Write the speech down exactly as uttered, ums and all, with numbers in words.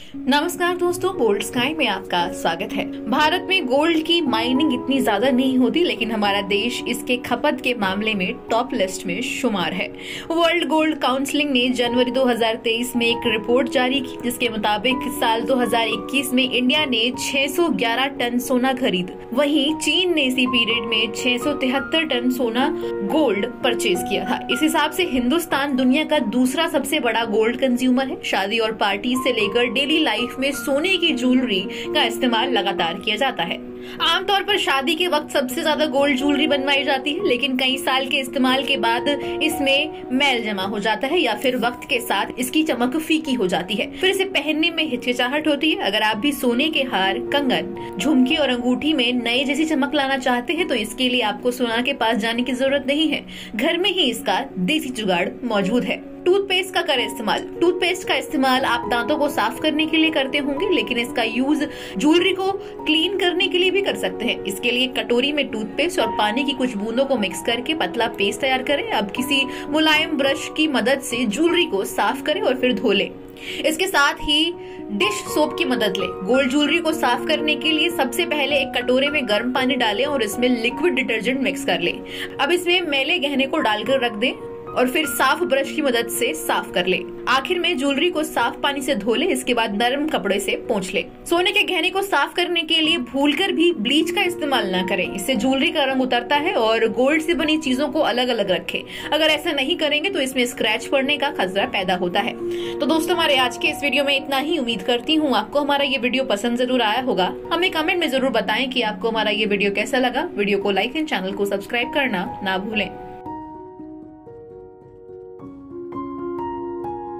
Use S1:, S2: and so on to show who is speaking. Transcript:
S1: नमस्कार दोस्तों, bold sky में आपका स्वागत है। भारत में गोल्ड की माइनिंग इतनी ज्यादा नहीं होती, लेकिन हमारा देश इसके खपत के मामले में टॉप लिस्ट में शुमार है। वर्ल्ड गोल्ड काउंसिल ने जनवरी दो हज़ार तेईस में एक रिपोर्ट जारी की, जिसके मुताबिक साल दो हज़ार इक्कीस में इंडिया ने छह सौ ग्यारह टन सोना खरीद, वहीं चीन ने इसी पीरियड में छह सौ तिहत्तर टन सोना गोल्ड परचेज किया था। इस हिसाब से हिंदुस्तान दुनिया का दूसरा सबसे बड़ा गोल्ड कंज्यूमर है। शादी और पार्टी से लेकर डेली लाइफ में सोने की ज्वेलरी का इस्तेमाल लगातार किया जाता है। आमतौर पर शादी के वक्त सबसे ज्यादा गोल्ड ज्वेलरी बनवाई जाती है, लेकिन कई साल के इस्तेमाल के बाद इसमें मैल जमा हो जाता है या फिर वक्त के साथ इसकी चमक फीकी हो जाती है, फिर इसे पहनने में हिचकिचाहट होती है। अगर आप भी सोने के हार, कंगन, झुमके और अंगूठी में नए जैसी चमक लाना चाहते हैं तो इसके लिए आपको सोनार के पास जाने की जरूरत नहीं है, घर में ही इसका देसी जुगाड़ मौजूद है। टूथपेस्ट का करें इस्तेमाल। टूथपेस्ट का इस्तेमाल आप दांतों को साफ करने के लिए करते होंगे, लेकिन इसका यूज ज्वेलरी को क्लीन करने के लिए भी कर सकते हैं। इसके लिए कटोरी में टूथपेस्ट और पानी की कुछ बूंदों को मिक्स करके पतला पेस्ट तैयार करें। अब किसी मुलायम ब्रश की मदद से ज्वेलरी को साफ करें और फिर धो लें। इसके साथ ही डिश सोप की मदद लें। गोल्ड ज्वेलरी को साफ करने के लिए सबसे पहले एक कटोरे में गर्म पानी डालें और इसमें लिक्विड डिटर्जेंट मिक्स कर लें। अब इसमें मैले गहने को डालकर रख दें और फिर साफ ब्रश की मदद से साफ कर ले। आखिर में ज्वेलरी को साफ पानी से धो ले, इसके बाद नरम कपड़े से पोंछ ले। सोने के गहने को साफ करने के लिए भूलकर भी ब्लीच का इस्तेमाल न करें, इससे ज्वेलरी का रंग उतरता है और गोल्ड से बनी चीजों को अलग अलग रखें। अगर ऐसा नहीं करेंगे तो इसमें स्क्रैच पड़ने का खतरा पैदा होता है। तो दोस्तों, हमारे आज के इस वीडियो में इतना ही। उम्मीद करती हूँ आपको हमारा ये वीडियो पसंद जरूर आया होगा। हमें कमेंट में जरूर बताएं कि आपको हमारा ये वीडियो कैसा लगा। वीडियो को लाइक एंड चैनल को सब्सक्राइब करना ना भूलें।